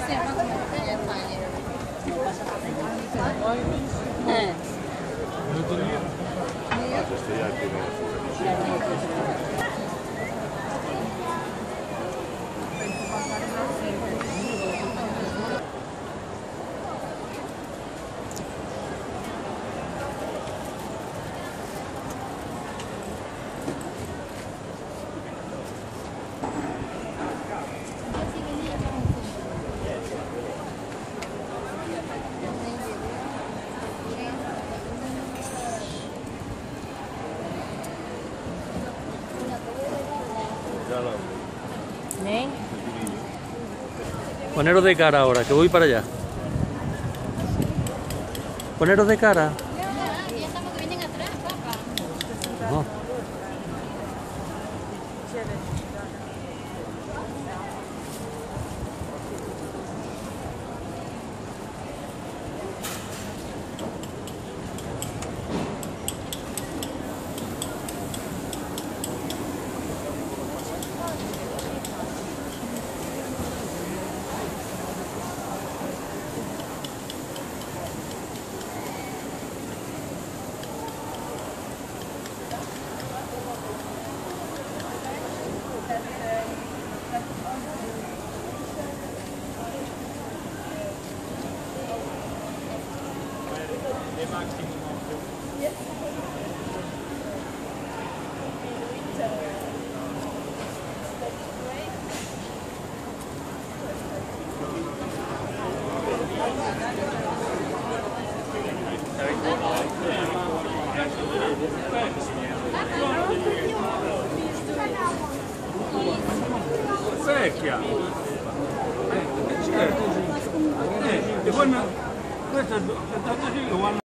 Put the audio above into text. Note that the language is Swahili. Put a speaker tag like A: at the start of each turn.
A: Poneros de cara ahora, que voy para allá. Poneros de cara.
B: Ya estamos que vienen atrás, papá.
A: No.
C: Vecchia. Certo. E poi questo è